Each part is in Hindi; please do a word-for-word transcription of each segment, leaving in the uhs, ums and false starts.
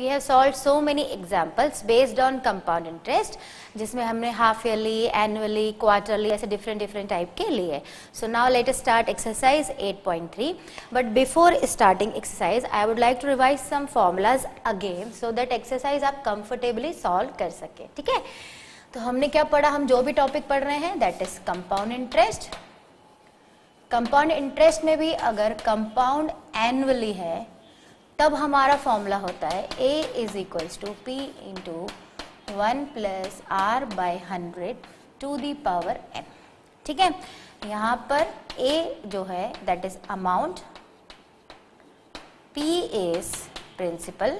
We have solved so many examples based on compound interest, जिसमें हमने हाफ ईयरली, एनुअली, क्वार्टरली ऐसे डिफरेंट डिफरेंट टाइप के लिए. So now let us start exercise eight point three. But before starting exercise I would like to revise some formulas again so that exercise आप कंफर्टेबली सॉल्व कर सके. ठीक है, तो हमने क्या पढ़ा, हम जो भी टॉपिक पढ़ रहे हैं that is compound interest. Compound interest में भी अगर कंपाउंड एनुअली है तब हमारा फॉर्मूला होता है A is equals to P into one plus R by hundred to the power N. ठीक है, यहाँ पर ए जो है that is amount, P is principal,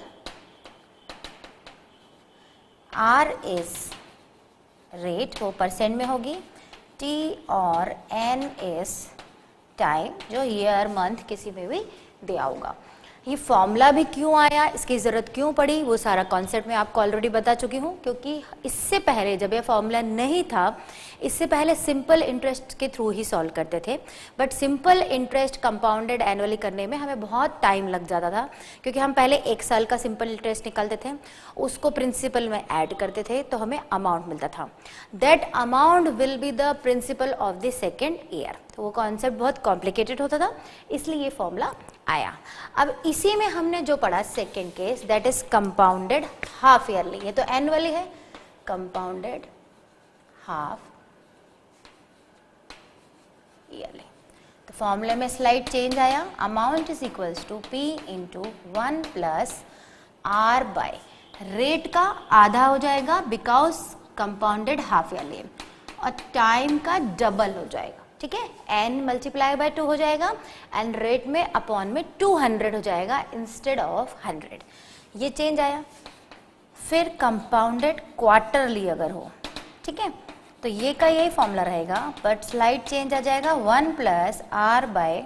R is rate, वो परसेंट में होगी, टी और एन इज टाइम, जो ईयर मंथ किसी में भी दिया होगा. ये फॉर्मूला भी क्यों आया, इसकी ज़रूरत क्यों पड़ी, वो सारा कॉन्सेप्ट मैं आपको ऑलरेडी बता चुकी हूँ. क्योंकि इससे पहले जब ये फॉर्मूला नहीं था, इससे पहले सिंपल इंटरेस्ट के थ्रू ही सॉल्व करते थे. But simple interest compounded annually करने में हमें बहुत टाइम लग जाता था, क्योंकि हम पहले एक साल का सिंपल इंटरेस्ट निकालते थे, उसको प्रिंसिपल में ऐड करते थे तो हमें अमाउंट मिलता था. That amount will be the principal of the second year. तो वो कॉन्सेप्ट बहुत कॉम्प्लिकेटेड होता था, इसलिए ये फॉर्मूला आया. अब इसी में हमने जो पढ़ा second case that is compounded half yearly. ये तो एनुअली है, कंपाउंडेड हाफ ईयरली. तो फॉर्मूले में स्लाइड चेंज आया, amount is equals to P into one plus R by rate का आधा हो जाएगा बिकॉज कंपाउंडेड हाफ ईयरली, और टाइम का डबल हो जाएगा. ठीक है, एन मल्टीप्लाई बाय टू हो जाएगा एंड रेट में अपॉन में टू हंड्रेड हो जाएगा इंस्टेड ऑफ हंड्रेड. ये चेंज आया. फिर कंपाउंडेड क्वार्टरली अगर हो, ठीक है, तो ये का यही फॉर्मूला रहेगा, बट स्लाइड चेंज आ जाएगा, one plus R by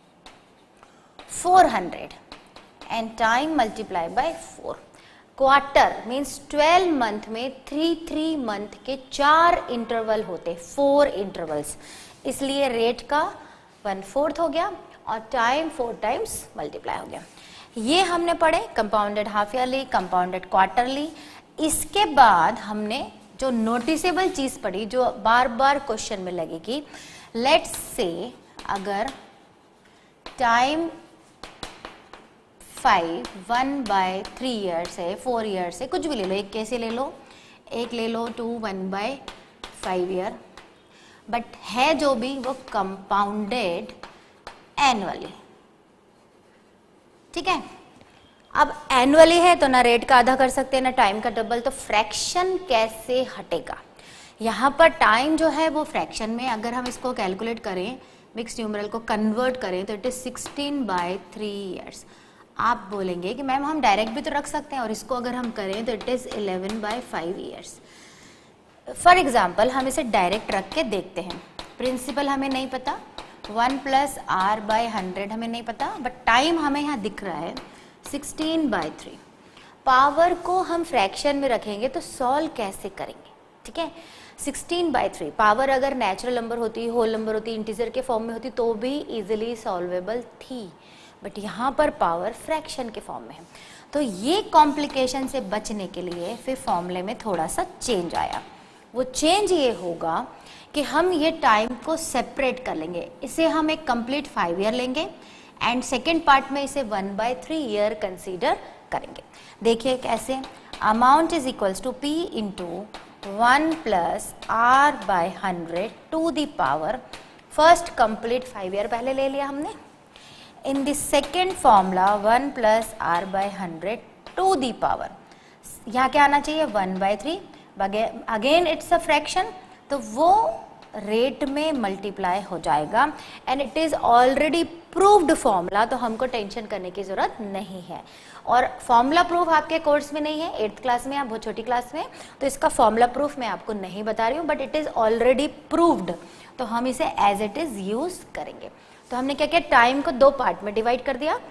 four hundred and time multiply by four. Quarter means twelve month में थ्री थ्री मंथ के चार इंटरवल होते, फोर इंटरवल्स, इसलिए रेट का वन फोर्थ हो गया और टाइम फोर टाइम्स मल्टीप्लाई हो गया. ये हमने पढ़े compounded half yearly, compounded quarterly. इसके बाद हमने जो नोटिसेबल चीज पढ़ी, जो बार बार क्वेश्चन में लगेगी, लेट्स से अगर time five one by three years है, फोर ईयर्स है, कुछ भी ले लो, एक कैसे ले लो, एक ले लो two one by five year, but है जो भी वो कंपाउंडेड एनुअली. ठीक है, अब एनुअली है तो ना रेट का आधा कर सकते हैं ना टाइम का डबल, तो फ्रैक्शन कैसे हटेगा. यहाँ पर टाइम जो है वो फ्रैक्शन में, अगर हम इसको कैलकुलेट करें, मिक्स न्यूमरल को कन्वर्ट करें, तो it is sixteen by three years. आप बोलेंगे कि मैम हम डायरेक्ट भी तो रख सकते हैं, और इसको अगर हम करें तो it is eleven by five years. For example हम इसे डायरेक्ट रख के देखते हैं. प्रिंसिपल हमें नहीं पता, one plus R by hundred हमें नहीं पता, बट टाइम हमें यहाँ दिख रहा है सिक्सटीन बाय थ्री. पावर को हम फ्रैक्शन में रखेंगे तो सॉल्व कैसे करेंगे. ठीक है, सिक्सटीन बाय थ्री, पावर अगर नेचुरल नंबर होती, होल नंबर होती, इंटीजर के फॉर्म में होती तो भी इजिली सॉल्वेबल थी, बट यहाँ पर पावर फ्रैक्शन के फॉर्म में है. तो ये कॉम्प्लिकेशन से बचने के लिए फिर फॉर्मूले में थोड़ा सा चेंज आया. वो चेंज ये होगा कि हम ये टाइम को सेपरेट कर लेंगे. इसे हम एक कंप्लीट फाइव ईयर लेंगे एंड सेकेंड पार्ट में इसे one by three year consider करेंगे. देखिए कैसे, amount is equals to P into one plus R by hundred to the power, first complete five year पहले ले लिया हमने. In the second formula one plus R by hundred to the power, यहाँ क्या आना चाहिए, one by three. Again it's a fraction, तो वो रेट में मल्टीप्लाई हो जाएगा and it is already proved formula, तो हमको टेंशन करने की जरूरत नहीं है. और फॉर्मूला प्रूफ आपके कोर्स में नहीं है, एट्थ क्लास में या बहुत छोटी क्लास में, तो इसका फॉर्मूला प्रूफ मैं आपको नहीं बता रही हूँ, but it is already proved, तो हम इसे एज इट इज यूज करेंगे. तो हमने क्या किया, टाइम को दो पार्ट में डिवाइड कर दिया.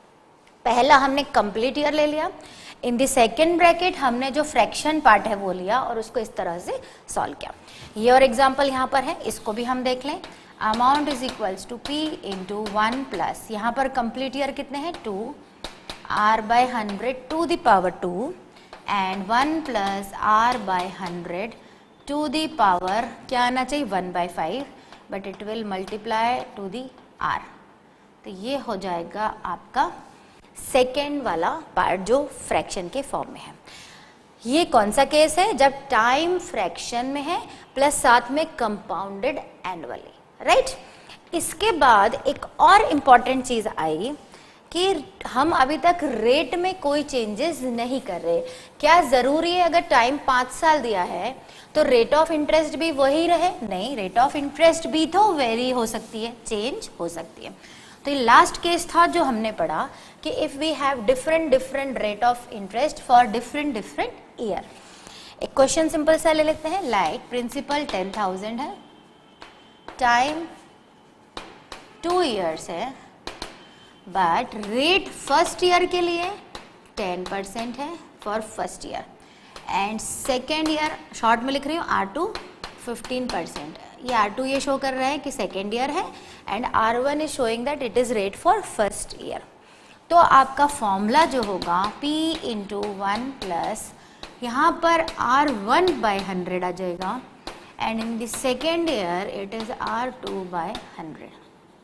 पहला हमने कंप्लीट ईयर ले लिया, इन द सेकेंड ब्रैकेट हमने जो फ्रैक्शन पार्ट है वो लिया और उसको इस तरह से सॉल्व किया. ये और एग्जांपल यहाँ पर है, इसको भी हम देख लें. Amount is equals to P into one plus, यहाँ पर कंप्लीट ईयर कितने हैं, two, R by hundred to the power two and one plus R by hundred to the power क्या आना चाहिए one by five, but it will multiply to the R. तो ये हो जाएगा आपका सेकेंड वाला पार्ट जो फ्रैक्शन के फॉर्म में है। ये कौन सा केस है? जब टाइम फ्रैक्शन में है प्लस साथ में कंपाउंडेड एनुअली, राइट। इसके बाद एक और इम्पॉर्टेंट चीज आई कि हम अभी तक रेट में कोई चेंजेस नहीं कर रहे। क्या जरूरी है अगर टाइम पाँच साल दिया है तो रेट ऑफ इंटरेस्ट भी वही रहे? नहीं, रेट ऑफ इंटरेस्ट भी तो वेरी हो सकती है, चेंज हो सकती है। तो ये लास्ट केस था जो हमने पढ़ा कि if we have different different rate of interest for different different year. एक क्वेश्चन सिंपल सा ले लेते हैं, लाइक प्रिंसिपल टेन थाउजेंड है, टाइम टू ईयर्स है, बट रेट फर्स्ट ईयर के लिए टेन परसेंट है for first year and second year short में लिख रही हूँ आर टू फिफ्टीन परसेंट। ये आर टू ये शो कर रहा है कि सेकेंड ईयर है and are one is showing that it is rate for first year. तो आपका फॉर्मूला जो होगा P इंटू वन प्लस यहाँ पर आर वन बाय हंड्रेड आ जाएगा and in the second year it is R two by hundred.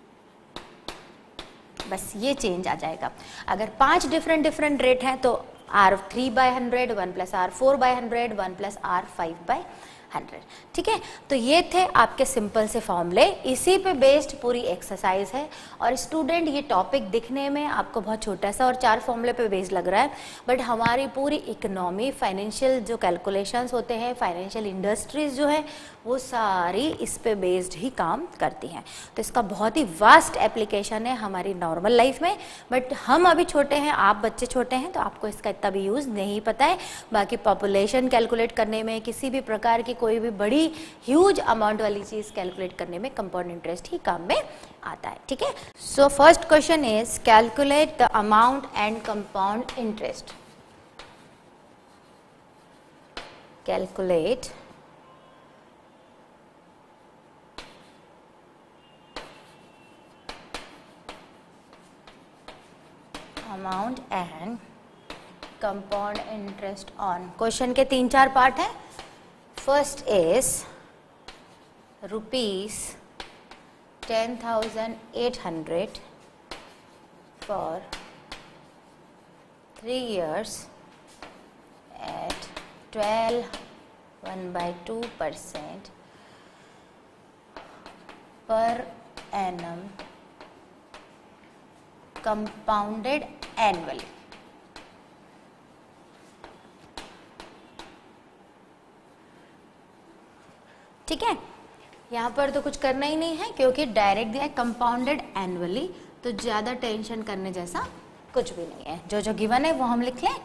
बस ये चेंज आ जाएगा। अगर पांच डिफरेंट डिफरेंट रेट हैं तो R three by hundred, one plus R four by hundred, one plus R five by hundred. ठीक है, तो ये थे आपके सिंपल से फॉर्मूले, इसी पे बेस्ड पूरी एक्सरसाइज है। और स्टूडेंट ये टॉपिक दिखने में आपको बहुत छोटा सा और चार फॉर्मूले पे बेस्ड लग रहा है, बट हमारी पूरी इकोनॉमी, फाइनेंशियल जो कैलकुलेशंस होते हैं, फाइनेंशियल इंडस्ट्रीज जो है वो सारी इस पे बेस्ड ही काम करती हैं। तो इसका बहुत ही वास्ट एप्लीकेशन है हमारी नॉर्मल लाइफ में, बट हम अभी छोटे हैं, आप बच्चे छोटे हैं, तो आपको इसका इतना भी यूज़ नहीं पता है। बाकी पॉपुलेशन कैलकुलेट करने में, किसी भी प्रकार की कोई भी बड़ी ह्यूज अमाउंट वाली चीज़ कैलकुलेट करने में कंपाउंड इंटरेस्ट ही काम में आता है। ठीक है, so first question is calculate the amount and compound interest. Calculate amount and compound interest on. Question के तीन चार पार्ट हैं। First is rupees ten thousand eight hundred for three years at twelve one by two percent per annum compounded annually. ठीक है, यहाँ पर तो कुछ करना ही नहीं है क्योंकि डायरेक्ट दिया है कंपाउंडेड एनुअली, तो ज्यादा टेंशन करने जैसा कुछ भी नहीं है। जो जो गिवन है वो हम लिख लें।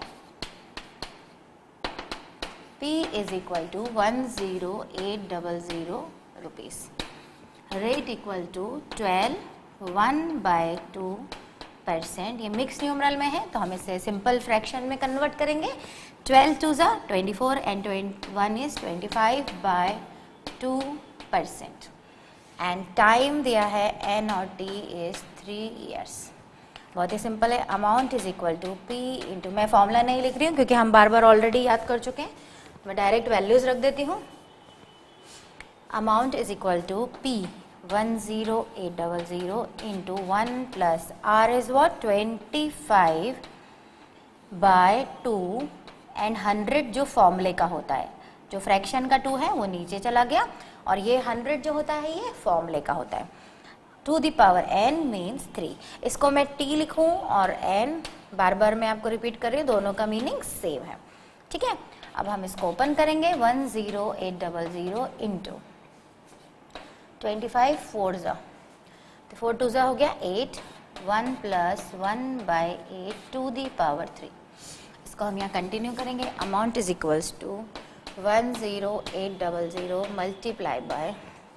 P is equal to one zero eight double zero rupees, rate equal to twelve one by two percent. ये मिक्स न्यूमरल में है तो हम इसे सिंपल फ्रैक्शन में कन्वर्ट करेंगे। ट्वेल्व टू ज़ा twenty four and one is twenty five by two percent and time दिया है एन और टी इज थ्री ईयर्स। बहुत ही सिंपल है। Amount is equal to P into, मैं फॉर्मूला नहीं लिख रही हूँ क्योंकि हम बार बार ऑलरेडी याद कर चुके हैं, मैं डायरेक्ट वैल्यूज रख देती हूँ। Amount is equal to P one zero eight double zero into one plus are is what twenty five by two and hundred जो फॉर्मूले का होता है, जो फ्रैक्शन का टू है वो नीचे चला गया और ये हंड्रेड जो होता है ये फॉर्मूले का होता है। To the power n means three. इसको मैं t लिखूं और n बार बार मैं आपको रिपीट कर रही हूँ, दोनों का मीनिंग सेम है। ठीक है, अब हम इसको ओपन करेंगे। One zero eight double zero into twenty five four ज़ा, तो फोर टू ज़ा हो गया eight, one plus one by eight to the power three. इसको हम यहाँ कंटिन्यू करेंगे। Amount is equals to one zero eight double zero multiply by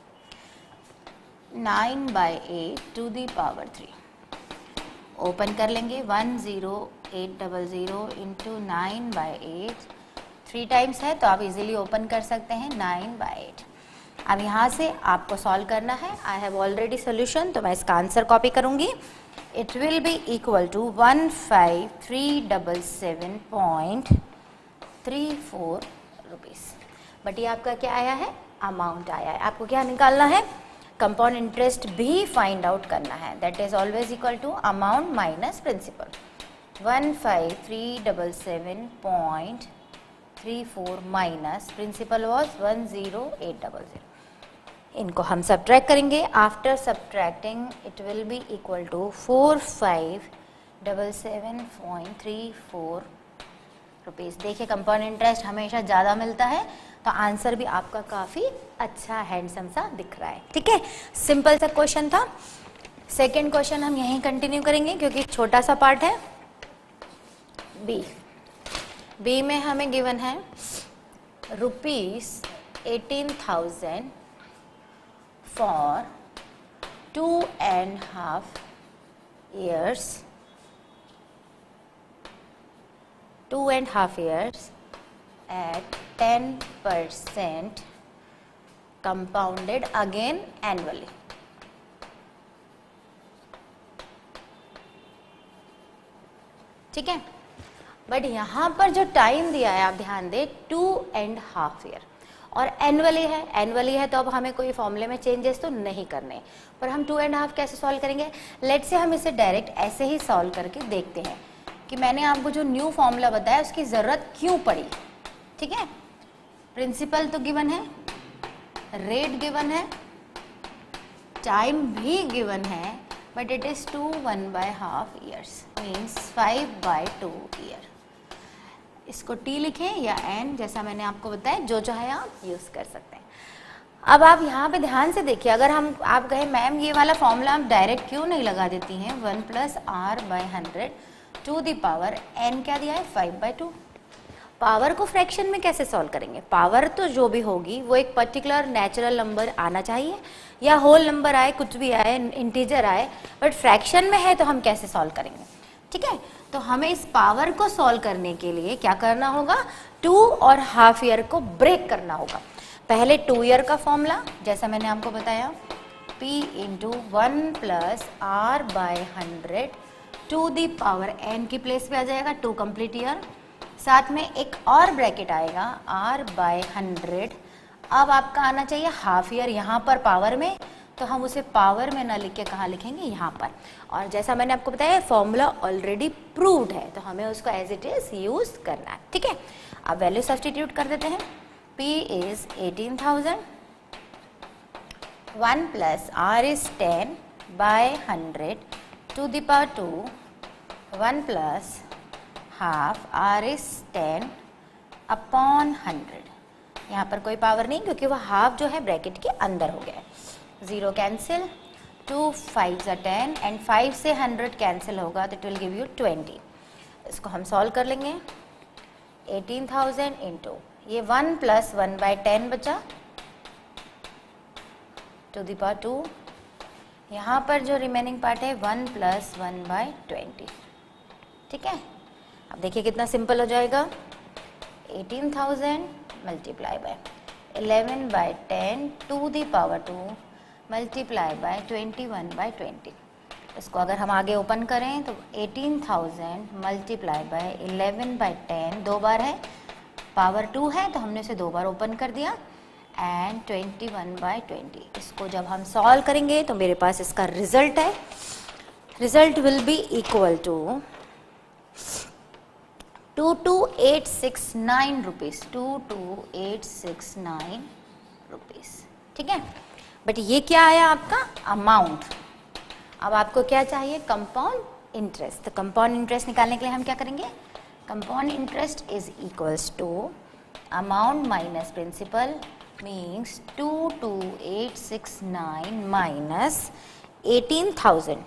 nine by eight to the power three. Open कर लेंगे। One zero eight double zero into nine by eight, three times है तो आप इजीली ओपन कर सकते हैं नाइन बाई एट। अब यहाँ से आपको सॉल्व करना है। आई हैव ऑलरेडी सोल्यूशन, तो मैं इसका आंसर कॉपी करूँगी। It will be equal to one five three double seven point three four rupees. But ये आपका क्या आया है, अमाउंट आया है। आपको क्या निकालना है, कंपाउंड इंटरेस्ट भी फाइंड आउट करना है, that is always equal to amount minus principal. One five three double seven point three four minus principal was one zero eight double zero. इनको हम सब्ट्रैक्ट करेंगे। After subtracting it will be equal to four five double seven point three four rupees. देखिए कंपाउंड इंटरेस्ट हमेशा ज़्यादा मिलता है, तो आंसर भी आपका काफ़ी अच्छा हैंडसम सा दिख रहा है। ठीक है, सिंपल सा क्वेश्चन था। सेकेंड क्वेश्चन हम यहीं कंटिन्यू करेंगे क्योंकि छोटा सा पार्ट है। बी बी में हमें गिवन है rupees eighteen thousand for two and half years two and half years at ten percent compounded again annually। ठीक है, बट यहाँ पर जो टाइम दिया है आप ध्यान दें, टू एंड हाफ ईयर और एनुअली है। एनुअली है तो अब हमें कोई फॉर्मूले में चेंजेस तो नहीं करने, पर हम टू एंड हाफ कैसे सॉल्व करेंगे। लेट से हम इसे डायरेक्ट ऐसे ही सॉल्व करके देखते हैं कि मैंने आपको जो न्यू फॉर्मूला बताया उसकी ज़रूरत क्यों पड़ी। ठीक है, प्रिंसिपल तो गिवन है, रेट गिवन है, टाइम भी गिवन है, but it is two one by half years means five by two year. इसको टी लिखें या एन, जैसा मैंने आपको बताया, जो चाहे आप यूज कर सकते हैं। अब आप यहाँ पे ध्यान से देखिए, अगर हम आप कहें मैम ये वाला फॉर्मूला आप डायरेक्ट क्यों नहीं लगा देती हैं, one plus R by hundred to the power N क्या दिया है, फाइव बाय टू। पावर को फ्रैक्शन में कैसे सॉल्व करेंगे, पावर तो जो भी होगी वो एक पर्टिकुलर नेचुरल नंबर आना चाहिए, या होल नंबर आए, कुछ भी आए, इंटीजर आए, बट फ्रैक्शन में है तो हम कैसे सॉल्व करेंगे। ठीक है, तो हमें इस पावर को सॉल्व करने के लिए क्या करना होगा, टू और हाफ ईयर को ब्रेक करना होगा। पहले टू ईयर का फॉर्मूला जैसा मैंने आपको बताया, P into one plus R by hundred to the power N की प्लेस पे आ जाएगा टू कंप्लीट ईयर, साथ में एक और ब्रैकेट आएगा आर बाय हंड्रेड। अब आपका आना चाहिए हाफ ईयर यहाँ पर पावर में, तो हम उसे पावर में ना लिख के कहाँ लिखेंगे, यहाँ पर। और जैसा मैंने आपको बताया फॉर्मूला ऑलरेडी प्रूव्ड है, तो हमें उसको एज इट इज यूज करना है। ठीक है, अब वैल्यू सब्स्टिट्यूट कर देते हैं। P is eighteen thousand, one plus are is ten by hundred to the power two, one plus half r is ten upon hundred. यहाँ पर कोई पावर नहीं क्योंकि वो हाफ जो है ब्रैकेट के अंदर हो गया है। जीरो कैंसिल, टू फाइव ज़ा टेन एंड फाइव से हंड्रेड कैंसिल होगा तो it will give you twenty. इसको हम सॉल्व कर लेंगे। एटीन थाउजेंड इंटू ये one plus one by ten बचा टू द पावर टू, यहाँ पर जो रिमेनिंग पार्ट है one plus one by twenty. ठीक है, अब देखिए कितना सिंपल हो जाएगा, eighteen thousand multiply by eleven by ten to the power to multiply by twenty one by twenty. इसको अगर हम आगे ओपन करें तो eighteen thousand multiply by eleven by ten, दो बार है, पावर टू है तो हमने इसे दो बार ओपन कर दिया, and twenty one by twenty. इसको जब हम सॉल्व करेंगे तो मेरे पास इसका रिजल्ट है, result will be equal to two two eight six nine rupees, two two eight six nine rupees. ठीक है, बट ये क्या आया आपका अमाउंट। अब आपको क्या चाहिए, कंपाउंड इंटरेस्ट। तो कंपाउंड इंटरेस्ट निकालने के लिए हम क्या करेंगे, compound interest is equals to amount minus principal means two two eight six nine minus eighteen thousand.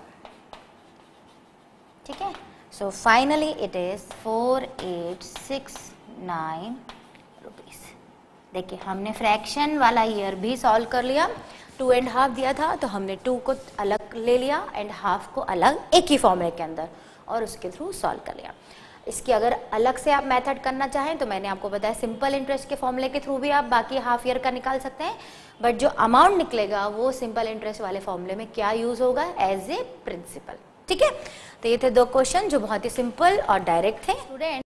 ठीक है, so finally it is four eight six nine rupees. देखिए हमने फ्रैक्शन वाला ईयर भी सॉल्व कर लिया, टू एंड हाफ दिया था तो हमने टू को अलग ले लिया एंड हाफ को अलग एक ही फॉर्मूले के अंदर और उसके थ्रू सॉल्व कर लिया। इसकी अगर अलग से आप मेथड करना चाहें तो मैंने आपको बताया सिंपल इंटरेस्ट के फॉर्मूले के थ्रू भी आप बाकी हाफ ईयर का निकाल सकते हैं, बट जो अमाउंट निकलेगा वो सिंपल इंटरेस्ट वाले फॉर्मूले में क्या यूज होगा, एज ए प्रिंसिपल। ठीक है, तो ये थे दो क्वेश्चन जो बहुत ही सिंपल और डायरेक्ट थे। स्टूडेंट